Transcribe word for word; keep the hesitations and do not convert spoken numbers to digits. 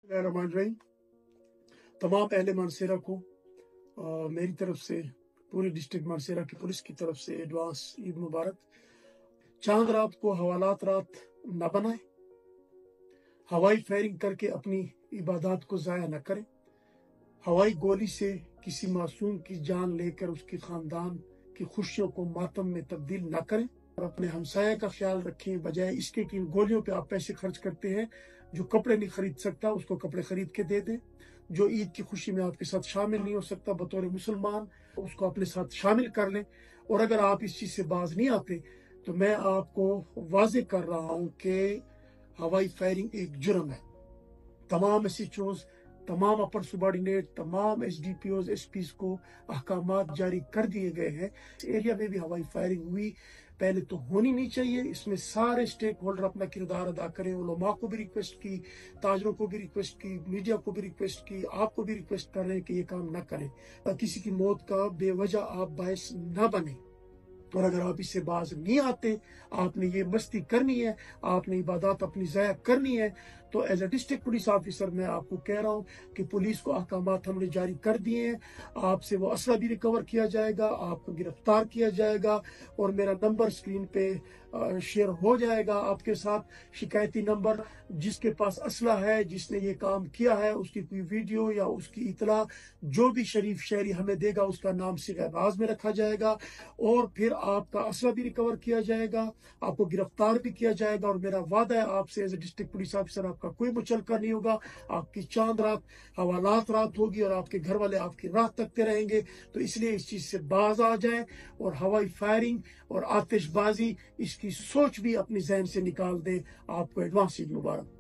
रहमान रहीम। तमाम अहले मानसेरा को आ, मेरी तरफ से, पूरी डिस्ट्रिक्ट मानसेरा की पुलिस की तरफ से एडवांस ईद मुबारक। चांद रात को हवालात रात न बनाए, हवाई फायरिंग करके अपनी इबादत को ज़ाया न करें, हवाई गोली से किसी मासूम की जान लेकर उसके ख़ानदान की खुशियों को मातम में तब्दील न करें, और अपने हमसाया का ख्याल रखें। बजाय इसके कि गोलियों पे आप पैसे खर्च करते हैं, जो कपड़े नहीं खरीद सकता उसको कपड़े खरीद के दे दें। जो ईद की खुशी में आपके साथ शामिल नहीं हो सकता बतौर मुसलमान, उसको अपने साथ शामिल कर लें। और अगर आप इस चीज़ से बाज नहीं आते तो मैं आपको वाजे कर रहा हूँ कि हवाई फायरिंग एक जुर्म है। तमाम एस एच ओज़, तमाम अपर सुबार्डिनेट, तमाम S D P Os, S Ps को अहकामात जारी कर दिए गए हैं। इस एरिया में भी हवाई फायरिंग हुई, पहले तो होनी नहीं चाहिए। इसमें सारे स्टेक होल्डर अपना किरदार अदा करें। उलमा को भी रिक्वेस्ट की, ताजरों को भी रिक्वेस्ट की, मीडिया को भी रिक्वेस्ट की, आपको भी रिक्वेस्ट कर रहे हैं कि ये काम ना करें, किसी की मौत का बेवजह आप बायस ना बने। और अगर आप इससे बाज नहीं आते, आपने ये मस्ती करनी है, आपने इबादत अपनी ज़ाया करनी है, तो as a district police officer मैं आपको कह रहा हूँ कि पुलिस को अहकामात हमने जारी कर दिए हैं। आपसे वो असला भी रिकवर किया जाएगा, आपको गिरफ्तार किया जाएगा, और मेरा नंबर स्क्रीन पे शेयर हो जाएगा आपके साथ। शिकायती नंबर, जिसके पास असला है, जिसने ये काम किया है, उसकी कोई वीडियो या उसकी इतला जो भी शरीफ शहरी हमें देगा, उसका नाम सिगहबाज में रखा जाएगा, और फिर आपका असला भी रिकवर किया जाएगा, आपको गिरफ्तार भी किया जाएगा। और मेरा वादा है आपसे, as a district police officer, आपका कोई मुचलका नहीं होगा। आपकी चांद रात हवालात रात होगी और आपके घर वाले आपकी राह तकते रहेंगे। तो इसलिए इस चीज़ से बाज आ जाए, और हवाई फायरिंग और आतिशबाजी, इसकी सोच भी अपनी जहन से निकाल दें। आपको एडवांस ईद मुबारक।